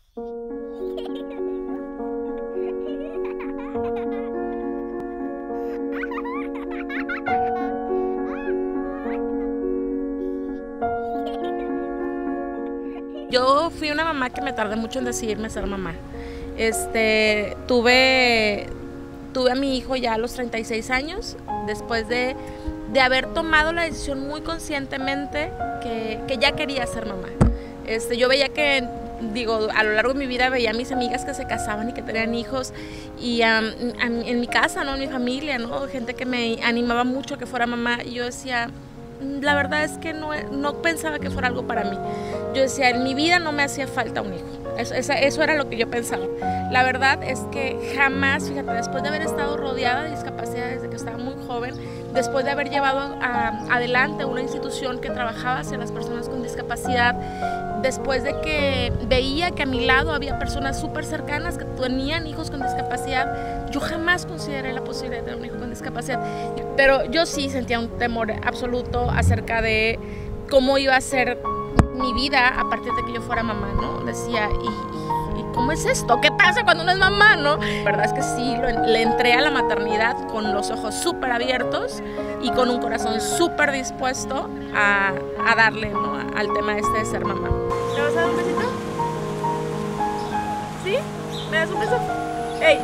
Yo fui una mamá que me tardé mucho en decidirme ser mamá. Tuve a mi hijo ya a los 36 años, después de haber tomado la decisión muy conscientemente que ya quería ser mamá. Yo veía que, a lo largo de mi vida veía a mis amigas que se casaban y que tenían hijos, y en mi casa, ¿no? En mi familia, ¿no? Gente que me animaba mucho a que fuera mamá, y yo decía, la verdad es que no pensaba que fuera algo para mí. Yo decía, en mi vida no me hacía falta un hijo. Eso era lo que yo pensaba. La verdad es que jamás, fíjate, después de haber estado rodeada de discapacidad desde que estaba muy joven, después de haber llevado adelante una institución que trabajaba hacia las personas con discapacidad, después de que veía que a mi lado había personas súper cercanas que tenían hijos con discapacidad, yo jamás consideré la posibilidad de tener un hijo con discapacidad. Pero yo sí sentía un temor absoluto acerca de cómo iba a ser mi vida a partir de que yo fuera mamá, ¿no? Decía, ¿y cómo es esto? ¿Qué pasa cuando uno es mamá, no? La verdad es que sí, le entré a la maternidad con los ojos súper abiertos y con un corazón súper dispuesto a darle, ¿no? Al tema de ser mamá. ¿Me vas a dar un besito? ¿Sí? ¿Me das un beso? ¡Ey!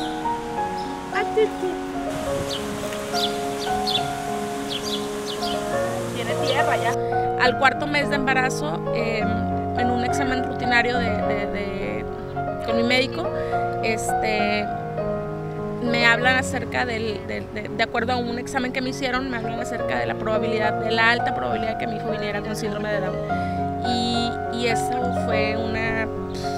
Tiene tierra ya. Al cuarto mes de embarazo, en un examen rutinario con mi médico, me hablan acerca de acuerdo a un examen que me hicieron, me hablan acerca de de la alta probabilidad que mi hijo viniera con síndrome de Down. Y eso fue una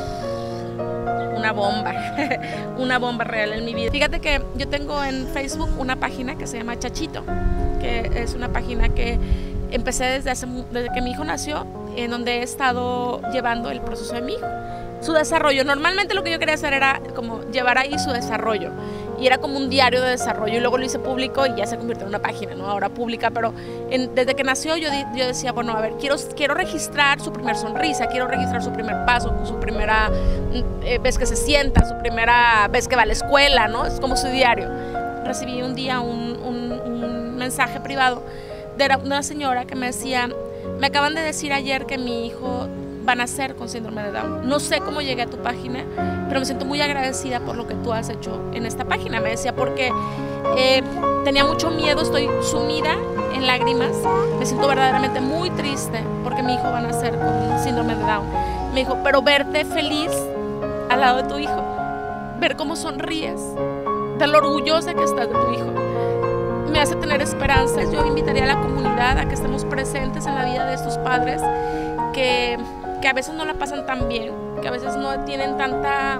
bomba, una bomba real en mi vida. Fíjate que yo tengo en Facebook una página que se llama Chachito, que es una página que empecé desde que mi hijo nació, en donde he estado llevando el proceso de mi hijo, su desarrollo. Normalmente lo que yo quería hacer era como llevar ahí su desarrollo, y era como un diario de desarrollo, y luego lo hice público y ya se convirtió en una página, ¿no? Ahora pública, pero desde que nació yo decía, bueno, a ver, quiero registrar su primer sonrisa, quiero registrar su primer paso, su primera vez que se sienta, su primera vez que va a la escuela, ¿no? Es como su diario. Recibí un día un mensaje privado de una señora que me decía, me acaban de decir ayer que mi hijo va a nacer con síndrome de Down. No sé cómo llegué a tu página, pero me siento muy agradecida por lo que tú has hecho en esta página. Me decía, porque tenía mucho miedo, estoy sumida en lágrimas, me siento verdaderamente muy triste porque mi hijo va a nacer con síndrome de Down. Me dijo, pero verte feliz al lado de tu hijo, ver cómo sonríes, de lo orgullosa que estás de tu hijo, me hace tener esperanzas. Yo invitaría a la comunidad a que estemos presentes en la vida de estos padres que a veces no la pasan tan bien, que a veces no tienen tanta,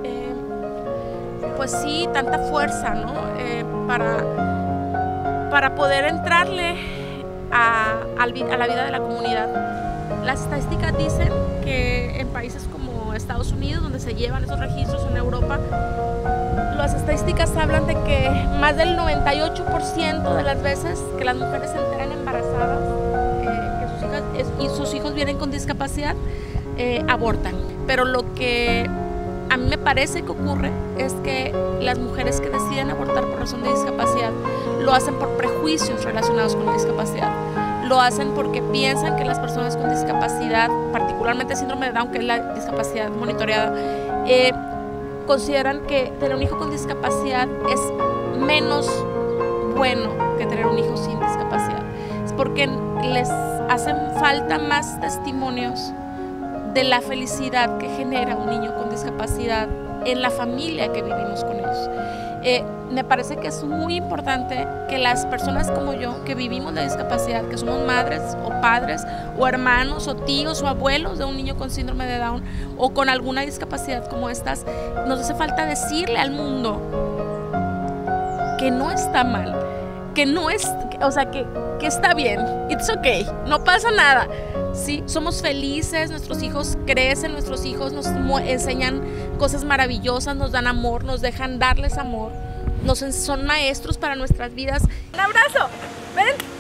pues sí, tanta fuerza, ¿no? Para poder entrarle a la vida de la comunidad. Las estadísticas dicen que en países como Estados Unidos, donde se llevan esos registros, en Europa, las estadísticas hablan de que más del 98% de las veces que las mujeres se enteran embarazadas y sus hijos vienen con discapacidad, abortan. Pero lo que a mí me parece que ocurre es que las mujeres que deciden abortar por razón de discapacidad lo hacen por prejuicios relacionados con la discapacidad. Lo hacen porque piensan que las personas con discapacidad, particularmente síndrome de Down, que es la discapacidad monitoreada, consideran que tener un hijo con discapacidad es menos bueno que tener un hijo sin discapacidad. Es porque les hacen falta más testimonios de la felicidad que genera un niño con discapacidad en la familia que vivimos con ellos. Me parece que es muy importante que las personas como yo, que vivimos la discapacidad, que somos madres o padres o hermanos o tíos o abuelos de un niño con síndrome de Down o con alguna discapacidad como estas, nos hace falta decirle al mundo que no está mal, que no es, o sea, que está bien, it's okay, no pasa nada. Sí, somos felices, nuestros hijos crecen, nuestros hijos nos enseñan cosas maravillosas, nos dan amor, nos dejan darles amor, son maestros para nuestras vidas. Un abrazo, ven.